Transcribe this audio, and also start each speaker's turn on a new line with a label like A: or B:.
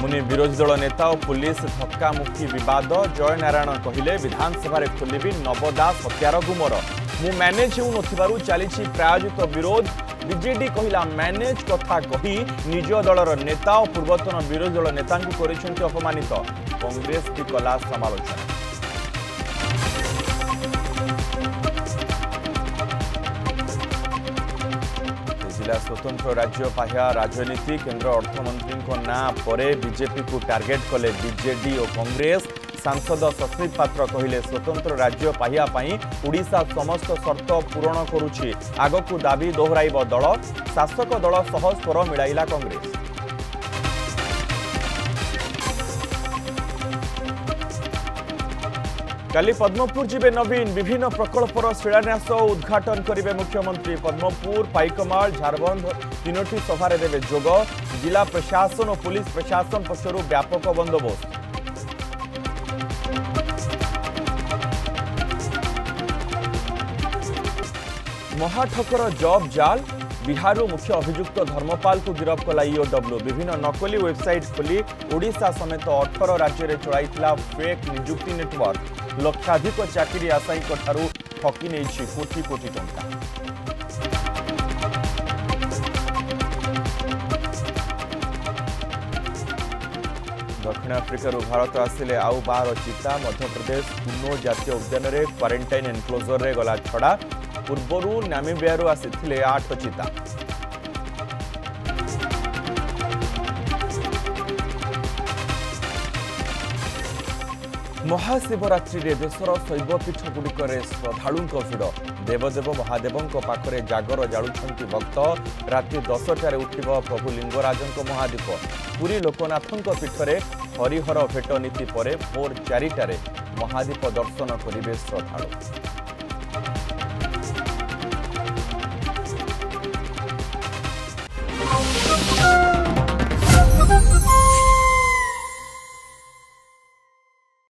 A: मुनि विरोधी दल नेता और पुलिस धक्कामुक्की विवाद जय नारायण कहले विधानसभा खोलिबी नवदास हत्यार गुमर मु मैनेज हो नथिबारु चलीछि प्रायोजित विरोध बीजेडी कहला मैनेज कथा कही निज दलर नेता और पूर्वतन विरोधी दल नेता करिसेंति अपमानित कांग्रेस भी कला समालोचना। जिला स्वतंत्र राज्य पाह्या राजनीति केंद्र अर्थमंत्री ना परे बीजेपी को टार्गेट कले बीजेडी और कांग्रेस सांसद सस्मित पात्र कहले स्वतंत्र राज्य पाह्या पाई ओडिशा समस्त शर्त पूरण करुछि आगकू दाबी दोहराइब दल शासक दल सह स्वर मिलाइला कांग्रेस। काली पद्मपुर जिबे नवीन विभिन्न प्रकल्पर शिलान्यास और उद्घाटन करेंगे मुख्यमंत्री पद्मपुर पाइकमाल झारबंद तीनोटी सभारे देवे जोग जिला प्रशासन और पुलिस प्रशासन पक्षरु व्यापक बंदोबस्त। महाठकर जॉब जाल बिहार मुख्य अभियुक्त धर्मपाल को गिरफ कला ईओडब्ल्यू विभिन्न नकली वेबसाइट खोली ओडिशा समेत 18 राज्य में चलाइथिला फेक नियुक्ति नेटवर्क लक्षाधिक चाकरी आशायी ठारू ठकी नहीं कोटी कोटी टंका। दक्षिण आफ्रिकार भारत आसिले आउ 12 चिता मध्यप्रदेश कुनो जातीय उद्यान में क्वारंटाइन एनक्लोजर रे गला छड़ा पूर्वरू नामिबियारू आसिथिले 8 चिता। महाशिवरात्रि रे देशर शैवपीठ गुड़िकर श्रद्धालुंक भिड़ देवदेव महादेव पाखरे जागर जालुंट भक्त राति 10टार उठिब प्रभु लिंगराजंक महादीप पुरी लोकनाथंक पीठरे हरिहर भेट नीति पर भोर 4टार महादीप दर्शन करेंगे श्रद्धालु।